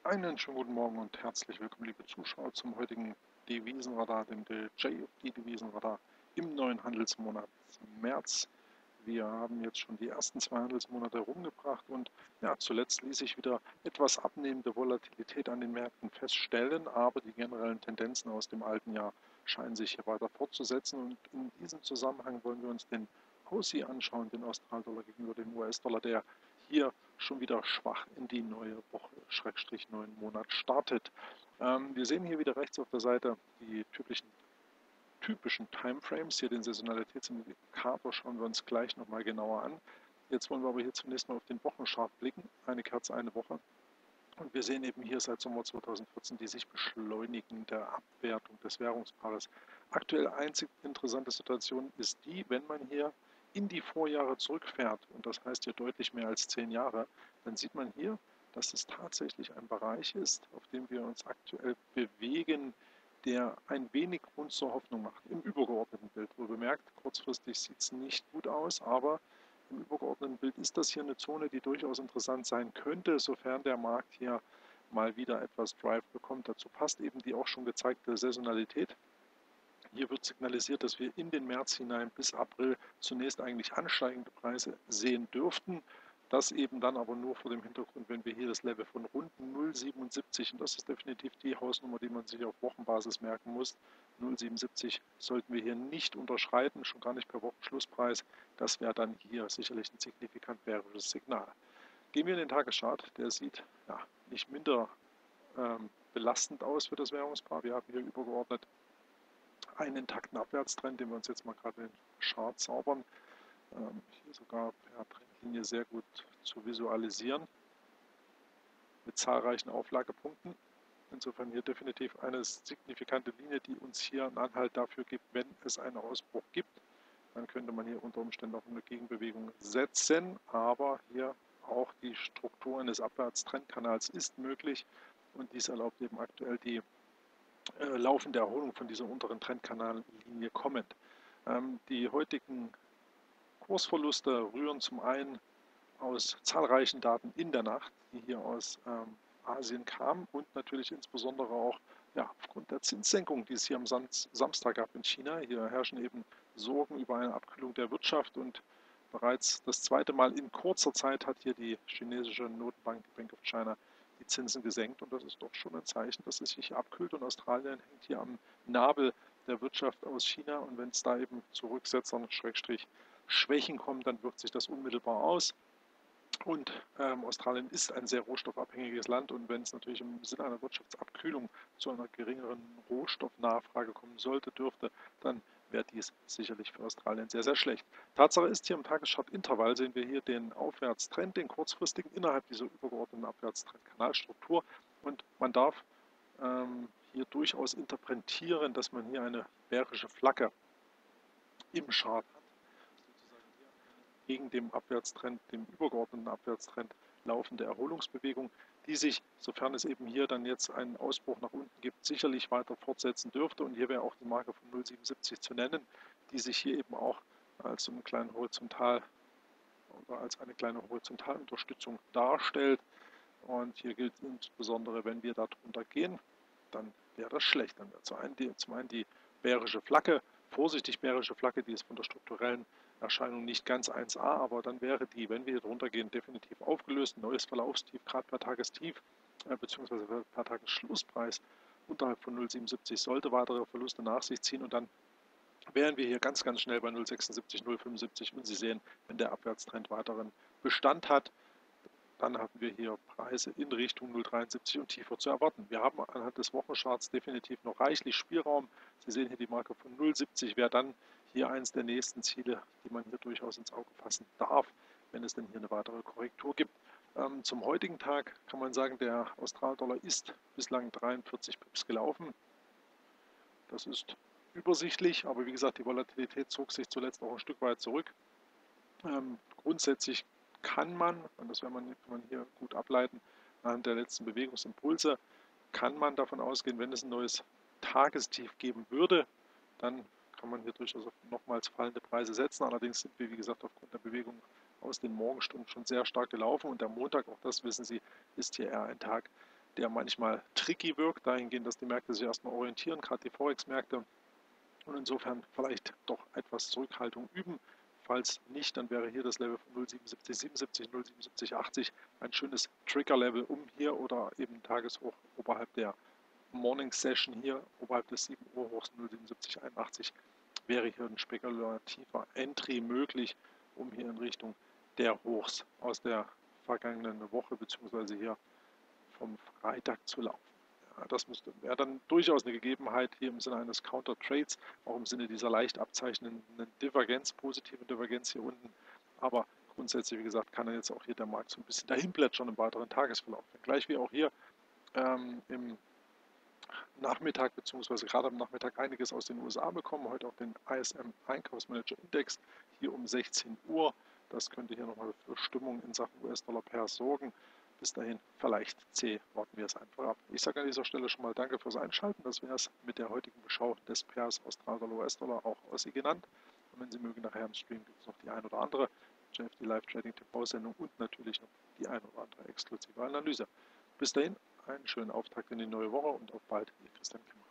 Einen schönen guten Morgen und herzlich willkommen, liebe Zuschauer, zum heutigen Devisenradar, dem JFD-Devisenradar im neuen Handelsmonat März. Wir haben jetzt schon die ersten zwei Handelsmonate herumgebracht und ja, zuletzt ließ sich wieder etwas abnehmende Volatilität an den Märkten feststellen, aber die generellen Tendenzen aus dem alten Jahr scheinen sich hier weiter fortzusetzen und in diesem Zusammenhang wollen wir uns den Aussie anschauen, den Australdollar gegenüber dem US-Dollar, der hier schon wieder schwach in die neue Woche, Schrägstrich neuen Monat startet. Wir sehen hier wieder rechts auf der Seite die typischen Timeframes. Hier den Saisonalitätsindikator schauen wir uns gleich nochmal genauer an. Jetzt wollen wir aber hier zunächst mal auf den Wochenchart blicken. Eine Kerze, eine Woche. Und wir sehen eben hier seit Sommer 2014 die sich beschleunigende Abwertung des Währungspaares. Aktuell einzig interessante Situation ist die, wenn man hier in die Vorjahre zurückfährt, und das heißt hier deutlich mehr als 10 Jahre, dann sieht man hier, dass es tatsächlich ein Bereich ist, auf dem wir uns aktuell bewegen, der ein wenig Grund zur Hoffnung macht. Im übergeordneten Bild, wohl bemerkt, kurzfristig sieht es nicht gut aus, aber im übergeordneten Bild ist das hier eine Zone, die durchaus interessant sein könnte, sofern der Markt hier mal wieder etwas Drive bekommt. Dazu passt eben die auch schon gezeigte Saisonalität. Hier wird signalisiert, dass wir in den März hinein bis April zunächst eigentlich ansteigende Preise sehen dürften. Das eben dann aber nur vor dem Hintergrund, wenn wir hier das Level von rund 0,77, und das ist definitiv die Hausnummer, die man sich auf Wochenbasis merken muss, 0,77 sollten wir hier nicht unterschreiten, schon gar nicht per Wochenschlusspreis. Das wäre dann hier sicherlich ein signifikant bärisches Signal. Gehen wir in den Tageschart, der sieht ja, nicht minder belastend aus für das Währungspaar. Wir haben hier übergeordnet einen intakten Abwärtstrend, den wir uns jetzt mal gerade in den Chart zaubern. Hier sogar per Trendlinie sehr gut zu visualisieren mit zahlreichen Auflagepunkten. Insofern hier definitiv eine signifikante Linie, die uns hier einen Anhalt dafür gibt, wenn es einen Ausbruch gibt. Dann könnte man hier unter Umständen auch eine Gegenbewegung setzen, aber hier auch die Struktur eines Abwärtstrendkanals ist möglich und dies erlaubt eben aktuell die laufende Erholung von dieser unteren Trendkanallinie kommend. Die heutigen Kursverluste rühren zum einen aus zahlreichen Daten in der Nacht, die hier aus Asien kamen und natürlich insbesondere auch ja, aufgrund der Zinssenkung, die es hier am Samstag gab in China. Hier herrschen eben Sorgen über eine Abkühlung der Wirtschaft und bereits das zweite Mal in kurzer Zeit hat hier die chinesische Notenbank, die Bank of China, die Zinsen gesenkt und das ist doch schon ein Zeichen, dass es sich abkühlt und Australien hängt hier am Nabel der Wirtschaft aus China und wenn es da eben zu Rücksetzern, Schrägstrich Schwächen kommt, dann wirkt sich das unmittelbar aus. Und Australien ist ein sehr rohstoffabhängiges Land und wenn es natürlich im Sinne einer Wirtschaftsabkühlung zu einer geringeren Rohstoffnachfrage kommen sollte, dürfte, dann wäre dies sicherlich für Australien sehr, sehr schlecht. Tatsache ist, hier im Tageschart-Intervall sehen wir hier den Aufwärtstrend, den kurzfristigen innerhalb dieser übergeordneten Abwärtstrend-Kanalstruktur und man darf hier durchaus interpretieren, dass man hier eine bärische Flagge im Chart hat, sozusagen hier gegen dem Abwärtstrend, dem übergeordneten Abwärtstrend laufende Erholungsbewegung, die sich, sofern es eben hier dann jetzt einen Ausbruch nach unten gibt, sicherlich weiter fortsetzen dürfte. Und hier wäre auch die Marke von 0,77 zu nennen, die sich hier eben auch als so einen kleinen Horizontal oder als eine kleine Horizontalunterstützung darstellt. Und hier gilt insbesondere, wenn wir darunter gehen, dann wäre das schlecht. Dann wäre zum einen die bärische Flagge, vorsichtig bärische Flagge, die ist von der strukturellen Erscheinung nicht ganz 1a, aber dann wäre die, wenn wir hier drunter gehen, definitiv aufgelöst. Ein neues Verlaufstief, gerade per Tagestief bzw. per Tagesschlusspreis unterhalb von 0,77 sollte weitere Verluste nach sich ziehen und dann wären wir hier ganz, ganz schnell bei 0,76, 0,75 und Sie sehen, wenn der Abwärtstrend weiteren Bestand hat, dann haben wir hier Preise in Richtung 0,73 und tiefer zu erwarten. Wir haben anhand des Wochencharts definitiv noch reichlich Spielraum. Sie sehen hier die Marke von 0,70 wäre dann hier eines der nächsten Ziele, die man hier durchaus ins Auge fassen darf, wenn es denn hier eine weitere Korrektur gibt. Zum heutigen Tag kann man sagen, der Australdollar ist bislang 43 Pips gelaufen. Das ist übersichtlich, aber wie gesagt, die Volatilität zog sich zuletzt auch ein Stück weit zurück. Grundsätzlich kann man, und das kann man hier gut ableiten, anhand der letzten Bewegungsimpulse, kann man davon ausgehen, wenn es ein neues Tagestief geben würde, dann kann man hier durchaus auf nochmals fallende Preise setzen. Allerdings sind wir, wie gesagt, aufgrund der Bewegung aus den Morgenstunden schon sehr stark gelaufen und der Montag, auch das wissen Sie, ist hier eher ein Tag, der manchmal tricky wirkt, dahingehend, dass die Märkte sich erstmal orientieren, gerade die Forex-Märkte, und insofern vielleicht doch etwas Zurückhaltung üben. Falls nicht, dann wäre hier das Level von 0,7777, 0,7780 ein schönes Trigger-Level, um hier oder eben Tageshoch oberhalb der Morning Session hier, oberhalb des 7 Uhr Hochs 0,7781, wäre hier ein spekulativer Entry möglich, um hier in Richtung der Hochs aus der vergangenen Woche bzw. hier vom Freitag zu laufen. Ja, das wäre dann durchaus eine Gegebenheit hier im Sinne eines Counter-Trades, auch im Sinne dieser leicht abzeichnenden Divergenz, positiven Divergenz hier unten. Aber grundsätzlich, wie gesagt, kann jetzt auch hier der Markt so ein bisschen dahin plätschern im weiteren Tagesverlauf. Gleich wie auch hier im Nachmittag bzw. gerade am Nachmittag einiges aus den USA bekommen. Heute auch den ISM Einkaufsmanager Index hier um 16 Uhr. Das könnte hier nochmal für Stimmung in Sachen US-Dollar-Pair sorgen. Bis dahin vielleicht C, warten wir es einfach ab. Ich sage an dieser Stelle schon mal Danke fürs Einschalten. Das wäre es mit der heutigen Beschau des Pairs Australdollar US-Dollar, auch Aussie genannt. Und wenn Sie mögen, nachher im Stream gibt es noch die ein oder andere JFD Live Trading TV-Sendung und natürlich noch die ein oder andere exklusive Analyse. Bis dahin, einen schönen Auftakt in die neue Woche und auf bald, Ihr Christian Kemp.